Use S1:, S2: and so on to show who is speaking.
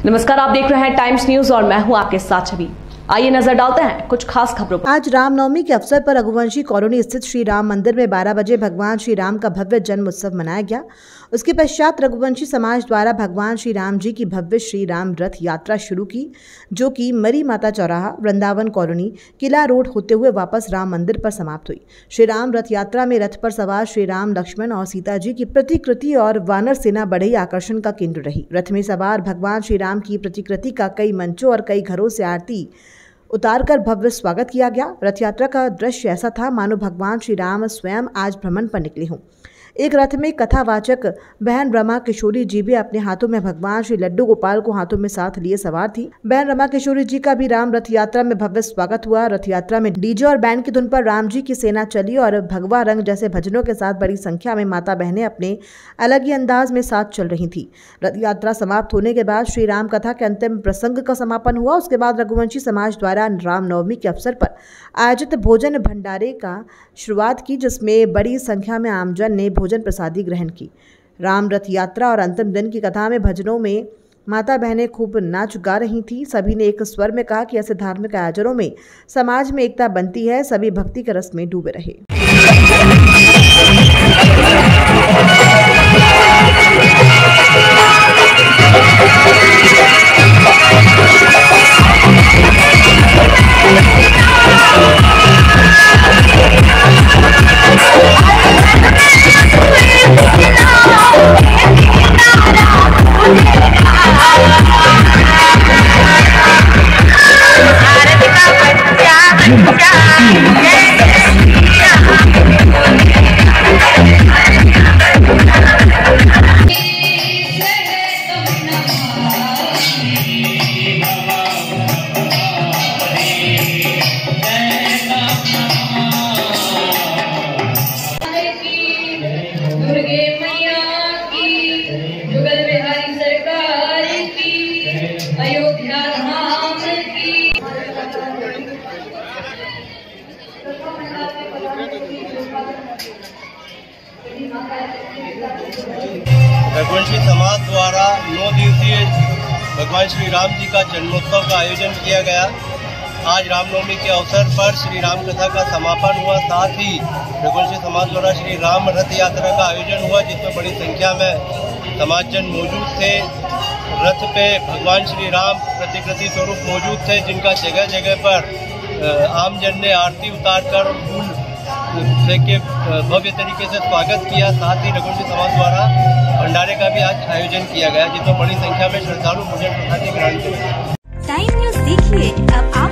S1: नमस्कार, आप देख रहे हैं टाइम्स न्यूज और मैं हूं आपके साथ छवि। आइए नजर डालते हैं कुछ खास खबरों पर।
S2: आज रामनवमी के अवसर पर रघुवंशी कॉलोनी स्थित श्री राम मंदिर में 12 बजे भगवान श्री राम का भव्य जन्म उत्सव मनाया गया। उसके पश्चात रघुवंशी समाज द्वारा भगवान श्री राम जी की भव्य श्री राम रथ यात्रा शुरू की, जो कि मरी माता चौराहा, वृंदावन कॉलोनी, किला रोड होते हुए वापस राम मंदिर पर समाप्त हुई। श्री राम रथ यात्रा में रथ पर सवार श्री राम, लक्ष्मण और सीता जी की प्रतिकृति और वानर सेना बड़े ही आकर्षण का केंद्र रही। रथ में सवार भगवान श्री राम की प्रतिकृति का कई मंचों और कई घरों से आरती उतारकर भव्य स्वागत किया गया। रथ यात्रा का दृश्य ऐसा था मानो भगवान श्री राम स्वयं आज भ्रमण पर निकले हों। एक रथ में कथावाचक बहन रमा किशोरी जी भी अपने हाथों में भगवान श्री लड्डू गोपाल को हाथों में साथ लिए सवार थी। बहन रमा किशोरी जी का भी राम रथ यात्रा में भव्य स्वागत हुआ। रथ यात्रा में डीजे और बैंड की धुन पर राम जी की सेना चली और भगवा रंग जैसे भजनों के साथ बड़ी संख्या में माता बहनें अपने अलग ही अंदाज में साथ चल रही थी। रथ यात्रा समाप्त होने के बाद श्री राम कथा के अंतिम प्रसंग का समापन हुआ। उसके बाद रघुवंशी समाज द्वारा रामनवमी के अवसर पर आयोजित भोजन भंडारे का शुरुआत की, जिसमें बड़ी संख्या में आमजन ने भोजन प्रसादी ग्रहण की। राम रथ यात्रा और अंतिम दिन की कथा में भजनों में माता बहनें खूब नाच गा रही थी। सभी ने एक स्वर में कहा कि ऐसे धार्मिक आयोजनों में समाज में एकता बनती है। सभी भक्ति के रस में डूबे रहे।
S3: रघुवंशी समाज द्वारा 9 दिवसीय भगवान श्री राम जी का जन्मोत्सव का आयोजन किया गया। आज रामनवमी के अवसर पर श्री राम कथा का समापन हुआ। साथ ही रघुवंशी समाज द्वारा श्री राम रथ यात्रा का आयोजन हुआ, जिसमें बड़ी संख्या में समाजजन मौजूद थे। रथ पे भगवान श्री राम प्रतिकृति स्वरूप मौजूद थे, जिनका जगह जगह पर आमजन ने आरती उतारकर फूल के भव्य तरीके से स्वागत किया। साथ ही रघुवंशी समाज द्वारा भंडारे का भी आज आयोजन किया गया, जिसमें बड़ी संख्या में श्रद्धालु भोजन प्रसादी ग्रहण किए।
S4: टाइम न्यूज़ देखिए अब आप